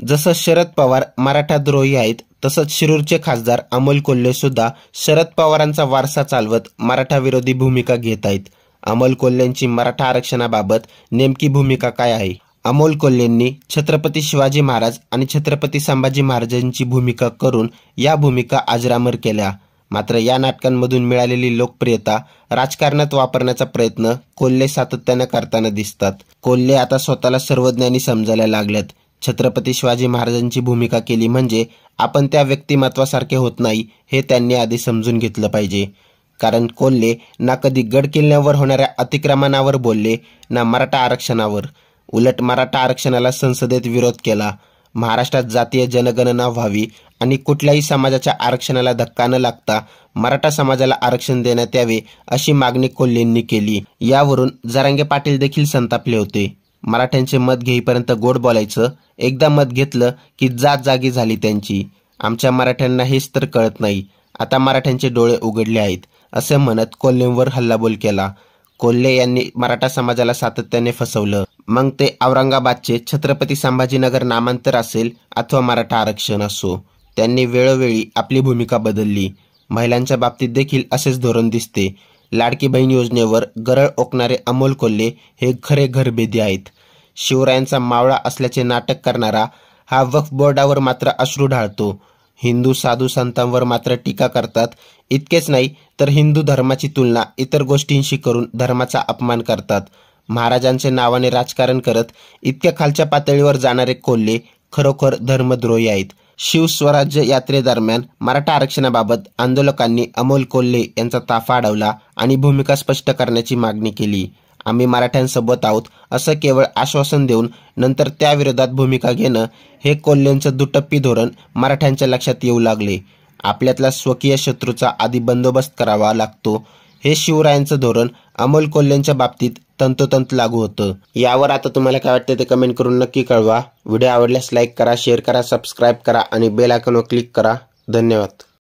जसं शरद पवार मराठा द्रोही आहेत, तसंच शिरूरचे खासदार अमोल कोल्हे सुद्धा शरद पवारांचा वारसा चालवत मराठा विरोधी भूमिका घेत आहेत. अमोल कोल्हेंची मराठा आरक्षणाबाबत नेमकी भूमिका काय आहे? अमोल कोल्हेंनी छत्रपती शिवाजी महाराज आणि छत्रपती संभाजी महाराजांची भूमिका करून या भूमिका अजरामर केल्या. मात्र या नाटकांमधून मिळालेली लोकप्रियता राजकारणात वापरण्याचा प्रयत्न कोल्हे सातत्याने करताना दिसतात. कोल्हे आता स्वतःला सर्वज्ञानी समजायला लागल्यात. छत्रपती शिवाजी महाराजांची भूमिका केली म्हणजे आपण त्या व्यक्तिमत्वासारखे होत नाही हे त्यांनी आधी समजून घेतलं पाहिजे. कारण कोल्हे ना कधी गड किल्ल्यावर होणाऱ्या अतिक्रमणावर बोलले ना मराठा आरक्षणावर. उलट मराठा आरक्षणाला संसदेत विरोध केला. महाराष्ट्रात जातीय जनगणना व्हावी आणि कुठल्याही समाजाच्या आरक्षणाला धक्का न लागता मराठा समाजाला आरक्षण देण्यात यावे अशी मागणी कोल्हेंनी केली. यावरून जरांगे पाटील देखील संतापले होते. मराठ्यांचे मत घेईपर्यंत गोड बोलायचं, एकदा मत घेतलं की जात जागी झाली त्यांची. आमच्या मराठ्यांना हेच तर कळत नाही. आता मराठ्यांचे डोळे उघडले आहेत असं म्हणत कोल्हेंवर हल्लाबोल केला. कोल्हे यांनी मराठा समाजाला सातत्याने फसवलं. मग ते औरंगाबादचे छत्रपती संभाजीनगर नामांतर असेल अथवा मराठा आरक्षण असो, त्यांनी वेळोवेळी आपली भूमिका बदलली. महिलांच्या बाबतीत देखील असेच धोरण दिसते. लाडकी बहीण योजनेवर गरळ ओकणारे अमोल कोल्हे हे खरे घरभेदी आहेत. शिवरायांचा मावळा असल्याचे नाटक करणारा हा वक्फ बोर्डावर मात्र अश्रू ढाळतो. हिंदू साधू संतांवर मात्र टीका करतात. इतकेच नाही तर हिंदू धर्माची तुलना इतर गोष्टींशी करून धर्माचा अपमान करतात. महाराजांचे नावाने राजकारण करत इतक्या खालच्या पातळीवर जाणारे कोल्हे खरोखर धर्मद्रोही आहेत. शिवस्वराज्य यात्रेदरम्यान मराठा आरक्षणाबाबत आंदोलकांनी अमोल कोल्हे यांचा ताफा अडवला आणि भूमिका स्पष्ट करण्याची मागणी केली. आम्ही मराठ्यांसोबत आहोत असं केवळ आश्वासन देऊन नंतर त्याविरोधात भूमिका घेणं हे कोल्हेंचं दुटप्पी धोरण मराठ्यांच्या लक्षात येऊ लागले. आपल्यातला स्वकीय शत्रूचा आधी बंदोबस्त करावा लागतो हे शिवरायांचं धोरण अमोल कोल्हेंच्या बाबतीत तंतोतंत लागू होतं. यावर आता तुम्हाला काय वाटतं ते कमेंट करून नक्की कळवा. व्हिडिओ आवडल्यास लाईक करा, शेअर करा, सबस्क्राईब करा आणि बेल आयकॉनवर क्लिक करा. धन्यवाद.